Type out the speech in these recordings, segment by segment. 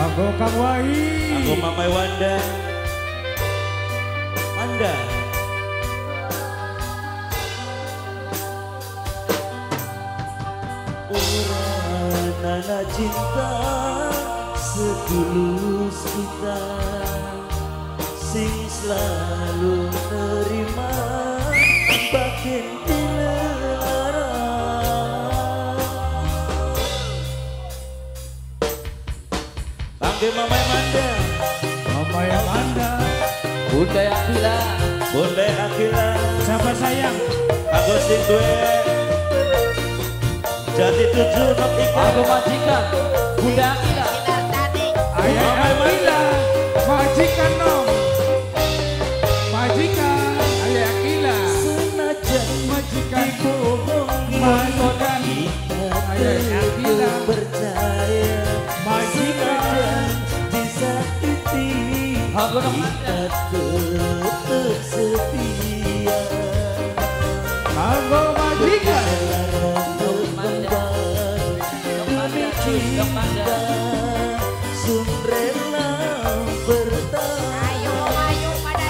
Aku Kang Wahid. Aku Mamai Wanda. Wanda. Urana cinta setulus kita, sing selalu terima bagian Mama Amanda, Mama Amanda, Bunda Akila, Bunda Akila, siapa sayang? Agustin Dwe, Jati 7 Nok Ika, aku majikan, Bunda Akila, Ayah Akila, majikan nom, majikan, Ayah Akila, senajan majikan, dibohongi, majikan, Ayah Akila, percaya, majikan, disakiti, aku kita tetap setia. aku majikan, Sumrela bertahan. Ayo pada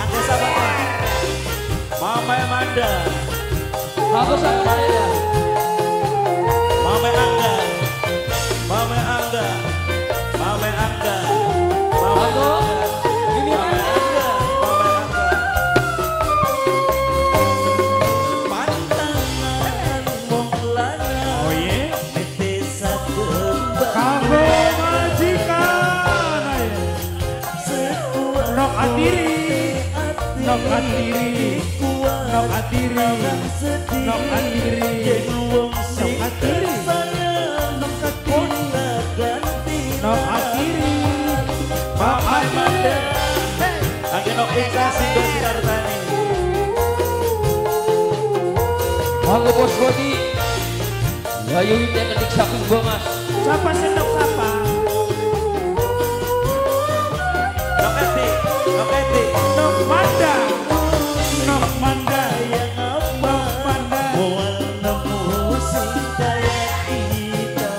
Mama Amanda, aku sama saya, Mama Angga, Mama Angga, Mama Angga, Mama aku, ini Mama Angga, Mama Angga. Pantangan Monglana, oh ye, desa kembang. kamu majikan, Sekuat Nok Atiri, Nok Atiri, Nok Atiri, Nok Atiri, Nok Atiri, Nok Atiri, Mama Amanda, Ake Nok Ika Sindo Sikartani. aku bos Bodi, Ayu ini ketik saking bongas, siapa senok siapa? Nok Eti, Nok Eti. Nok Manda, Nok Manda, Yang apa? Nok Manda, Mual nemu daya kita.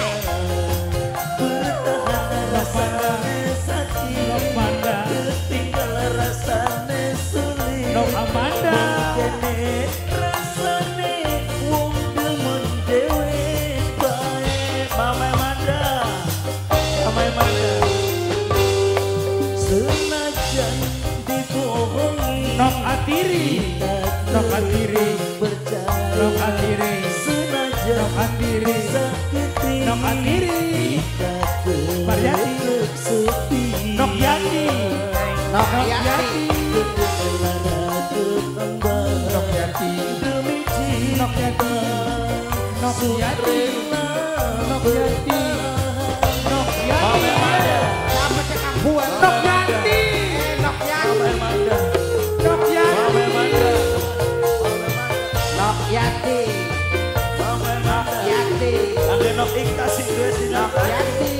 Bertahan rasanya sakit. Nok Manda, Tinggal rasanya sulit. Nok Amanda, Kene rasane wong demen dewe bae. Mama Amanda, Mama Amanda. Senajan dibohongi, Nok Atiri, Nok Atiri, percaya. Nok Atiri, Senajan Nok Atiri, disakiti, Nok Atiri, kita Maryati, tetap setia. Nok Yati, Nok Yati, Nok Yati, Demi cinta, Nok Yati, Nok Yati, Nok Yati, Nok Yati, Siapa cekak buat? Nok Yati, Nok Yati. Nok Yati, Nok Yati. Yati. Angge Nok Ika sing duwe sinar. Nok Yati.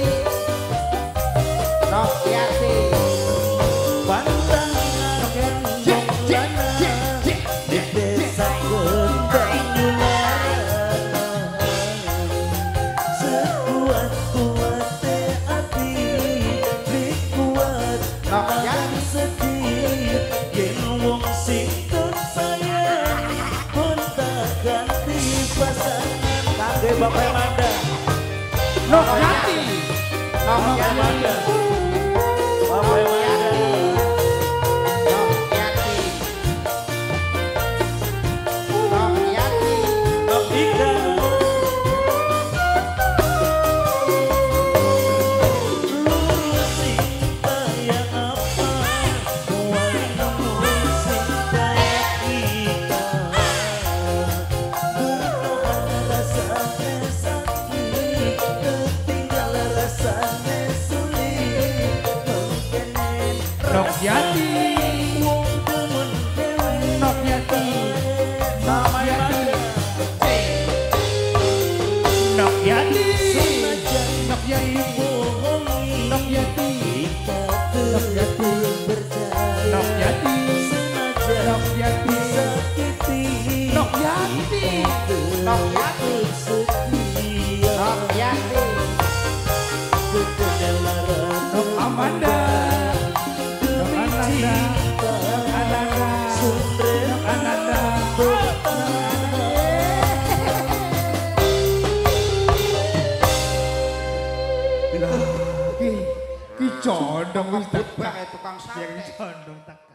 Nok Yati. Pantangan Monglana di desa Kendang. Sekuat-kuatnya hati dikuat Nok Yati. sedih. Yen wong sing sayang pun tak ganti pasangan. Kangge Bapak Amanda, Nok Yati, Nok Nok Yati. Yati, Bapak Amanda. Nok Yati. Nok Yati. Nok Ika. Lurus cinta yang apa? Mual nemu cinta kita. Bertahan rasanya sakit, ketinggal rasanya sulit. condong wis tak Pakai tukang yang sate. condong tak